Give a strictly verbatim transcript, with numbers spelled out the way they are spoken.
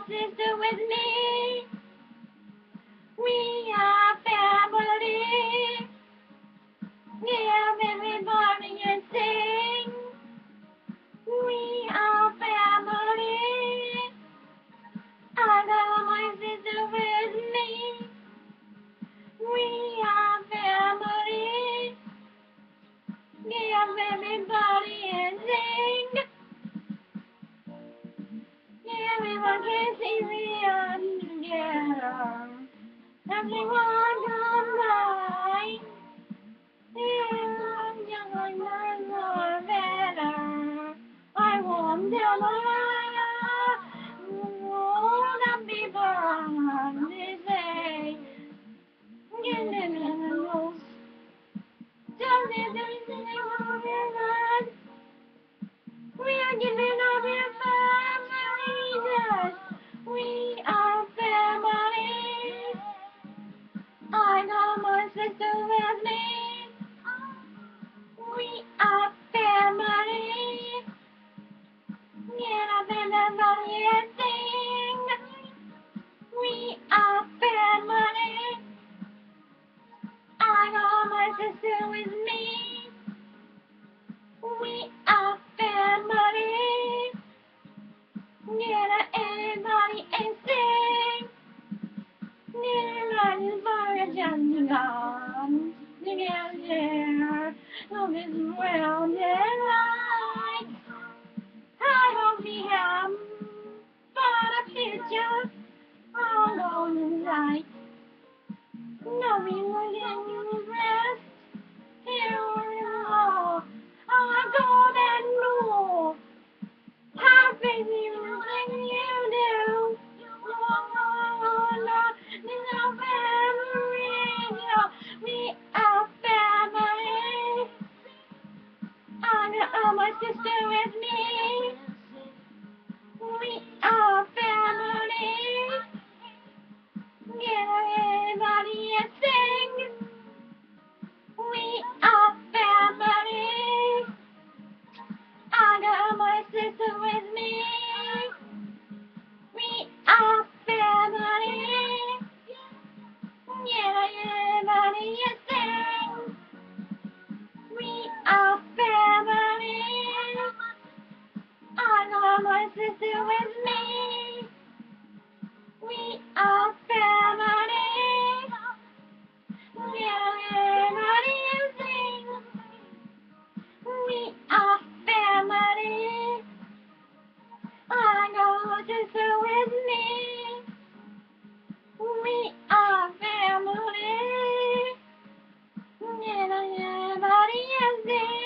sister with me. We are family. Give everybody and sing. We are family. I got my sister with me. We are family. Give everybody and sing. Everyone can see we are together. Everyone come by. And young like mine are better. I want them alive. All the people on this day. Get them in the rules. Don't let them sing over their lives. We are giving up your families. We are family. I got my sister with me. We are family. Get up in the body and sing. We are family. I got my sister with me. We are family. Get up everybody and sing. Everybody's for a just gone. Together, love is well light. I hope we have but a picture all on light. No, we will get you rest. Here we are. I go that rule. How baby you think you do. No, no, no. This our family. We are family. I got my sister with me. We are family. Get everybody and sing. We are family. I got my sister with me. We are family. Get everybody and sing. We are family. I got my sister with me. We are family. Get everybody and sing. We are family. I got my sister with me. We are family. Get everybody and sing.